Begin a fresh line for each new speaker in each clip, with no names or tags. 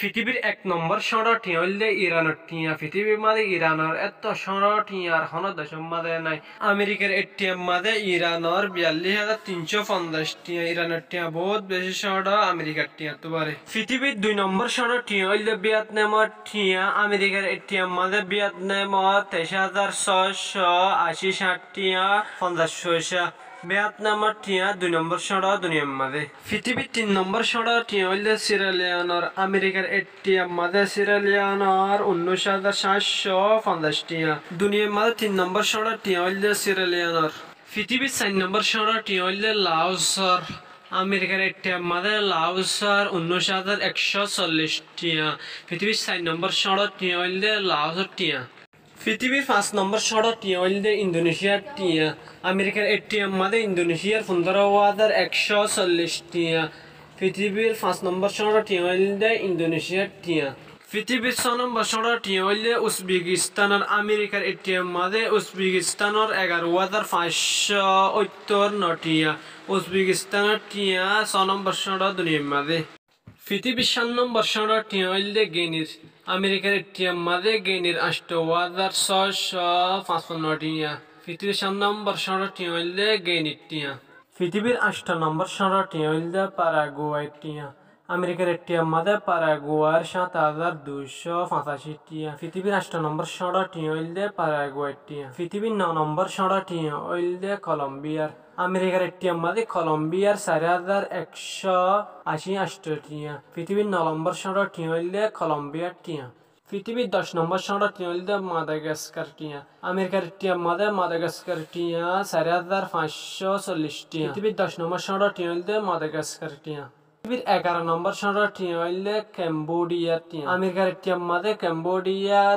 পৃথিবীর এক নম্বর শহরটি হইলে ইরানের টিয়া। পৃথিবীর মাঝে ইরানের এত শহরটি আর কোনো দেশের মাঝে নাই। আমেরিকার এটিএম মাঝে ইরানের 42,350 টিয়া। ইরানের টিয়া বহুত বেশি শহর আমেরিকার টিয়া তো পারে। পৃথিবীর 2 নম্বর শহরটি হইলে ভিয়েতনামের টিয়া। আমেরিকার এটিএম মাঝে ভিয়েতনামের 23,680 টিয়া 50 পয়সা। ভিয়েতনামের টিয়া 2 নম্বর শহর দুনিয়ার মাঝে। পৃথিবীর 3 নম্বর শহরটি হইলে সিরালিয়নের। আমেরিকার এটিএম মাঝে সিরালিয়নের 19,750 টিয়া। দুনিয়ার মাঝে 3 নম্বর শহরটি হইলে সিরালিয়নের। পৃথিবীর 4 নম্বর শহরটি হইলে লাওসের। আমেরিকার এটিএম মাঝে লাওসের 19,140 টিয়া। পৃথিবীর 4 নম্বর শহরটি হইলে লাওসের টিয়া। পৃথিবীর 5 নম্বর শহরটি হইলে ইন্দোনেশিয়ার টিয়া। আমেরিকার এটিএম মাঝে ইন্দোনেশিয়ার 15,140 টিয়া। পৃথিবীর 5 নম্বর শহরটি হইলে ইন্দোনেশিয়ার টিয়া। পৃথিবীর 6 নম্বর শহরটি হইলে উজবেকিস্তানের। আমেরিকার এটিএম মাঝে উজবেকিস্তানের 11,558 টিয়া। উজবেকিস্তানের টিয়া 6 নম্বর শহর দুনিয়ার মাঝে। পৃথিবীর 7 নম্বর শহরটি হইলে গিনির। আমেরিকার এটিএম মাঝে গিনির 8,655 টিয়া। পৃথিবীর 7 নম্বর শহরটি হইলে গিনির টিয়া। পৃথিবীর 8 নম্বর শহরটি হইলে প্যারাগুয়ের টিয়া। আমেরিকার এটিএম মাঝে প্যারাগুয়ের 7,285 টিয়া। পৃথিবীর 8 নম্বর শহরটি হইলে প্যারাগুয়ের টিয়া। পৃথিবীর 9 নম্বর শহরটি হইলে কলম্বিয়ার। আমেরিকার এটিএম মাঝে কলম্বিয়ার 4,188 টিয়া। পৃথিবীর 9 নম্বর শহরটি হইলে কলম্বিয়ার টিয়া। পৃথিবীর 10 নম্বর শহরটি হইলে মাদাগাস্কার টিয়া। আমেরিকার এটিএম মাঝে মাদাগাস্কার টিয়া 4,540 টিয়া। পৃথিবীর 10 নম্বর শহরটি হইলে মাদাগাস্কার টিয়া। পৃথিবীর 11 নম্বর শহরটি হইলে ক্যাম্বোডিয়ার টিয়া। আমেরিকার এটিএম মাঝে ক্যাম্বোডিয়ার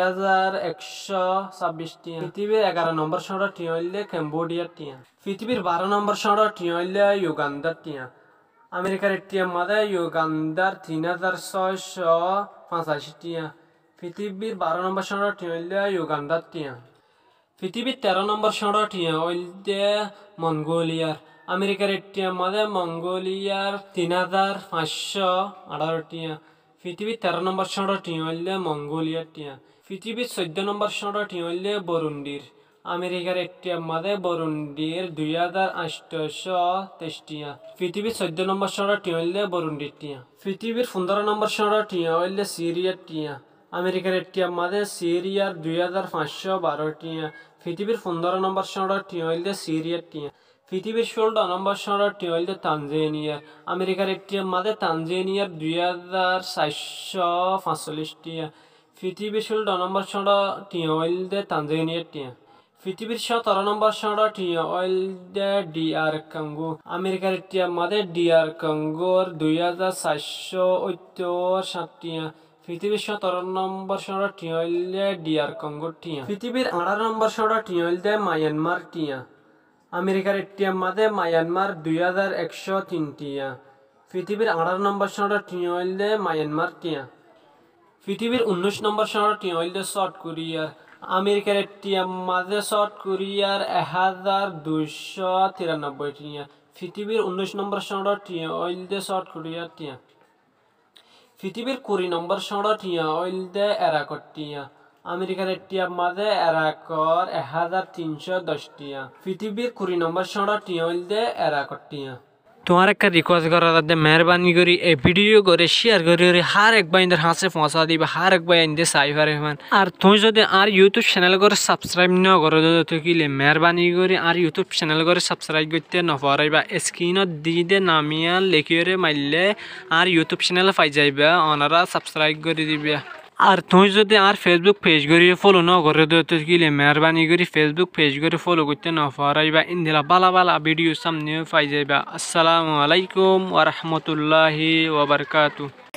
4,126 টিয়া। পৃথিবীর 11 নম্বর শহরটি হইলে ক্যাম্বোডিয়ার টিয়া। পৃথিবীর 12 নম্বর শহরটি হইলে ইউগান্ডার টিয়া। আমেরিকার এটিএম মাঝে ইউগান্ডার 3,685 টিয়া। পৃথিবীর 12 নম্বর শহরটি হইলে ইউগান্ডার টিয়া। পৃথিবীর 13 নম্বর শহরটি হইলে মঙ্গোলিয়ার। আমেরিকার এটিএম মাঝে মঙ্গোলিয়ার 3,518 টিয়া। পৃথিবীর 13 নম্বর শহরটি হইলে মঙ্গোলিয়ার টিয়া। পৃথিবীর 14 নম্বর শহরটি হইলে বরুন্ডির। আমেরিকার এটিএম মাঝে বরুন্ডির 2,823 টিয়া। পৃথিবীর 14 নম্বর শহরটি হইলে বরুন্ডির টিয়া। পৃথিবীর 15 নম্বর শহরটি হইলে সিরিয়ার টিয়া। আমেরিকার এটিএম মাঝে সিরিয়ার 2,512 টিয়া। পৃথিবীর 15 নম্বর শহরটি হইলে সিরিয়ার টিয়া। পৃথিবীর 16 নম্বর শহরটি হইলে তানজানিয়ার। আমেরিকার এটিএম মাঝে তানজানিয়ার 2,445 টিয়া। পৃথিবীর 16 নম্বর শহরটি হইলে তানজানিয়ার টিয়া। পৃথিবীর 17 নম্বর শহরটি হইলে ডিআর কঙ্গো। আমেরিকার এটিএম মাঝে ডিআর কঙ্গোর 2,487 টিয়া। পৃথিবীর 17 নম্বর শহরটি হইলে ডিআর কঙ্গোর টিয়া। পৃথিবীর 18 নম্বর শহরটি হইলে মায়ানমার টিয়া। আমেরিকার এটিএম মাঝে মায়ানমার 2,103 টিয়া। পৃথিবীর 18 নম্বর শহরটি হইলে মায়ানমার টিয়া। পৃথিবীর 19 নম্বর শহরটি হইলে সাউথ কোরিয়ার। আমেরিকার এটিএম মাঝে সাউথ কোরিয়ার 1,293 টিয়া। পৃথিবীর 19 নম্বর শহরটি হইলে সাউথ কোরিয়ার টিয়া। পৃথিবীর 20 নম্বর শহরটি হইলে ইরাকর টিয়া। আমেরিকার এটিএম মাঝে ইরাকর 1,310 টিয়া। পৃথিবীর 20 নম্বর শহরটি হইলে ইরাকর টিয়া। তোমার একটা রিকোয়েস্ট করার মধ্যে মেহরবানি করি এই ভিডিও করে শেয়ার করে হার একবার ইন্দের হাসে পৌঁছা দিবা, হার একবার ইন্দে সাইফার রহমান। আর তুমি যদি আর ইউটিউব চ্যানেল করে সাবস্ক্রাইব ন করো থাকিলে মেহরবানি করে আর ইউটিউব চ্যানেল করে সাবস্ক্রাইব করতে নপারাইবা। স্ক্রিনত দিয়ে নামিয়া লেখিয়ে মারলে আর ইউটিউব চ্যানেল পাই যাইবা, ওনারা সাবস্ক্রাইব করে দিবা। আর তুমি যদি আর ফেসবুক পেজ করে ফলো ন করে থাকিলে মেহরবানি করে ফেসবুক পেজ করে ফলো করতে নপারাইবা। ইন্দিলা বালা বালা ভিডিও সামনে পাই যাইবা। আসসালামু আলাইকুম ওয়া রাহমাতুল্লাহি ওয়া বারাকাতুহু।